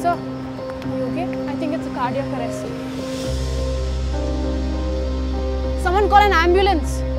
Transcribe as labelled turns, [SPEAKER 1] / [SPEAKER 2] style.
[SPEAKER 1] Sir, are you okay? I think it's a cardiac arrest. Someone call an ambulance.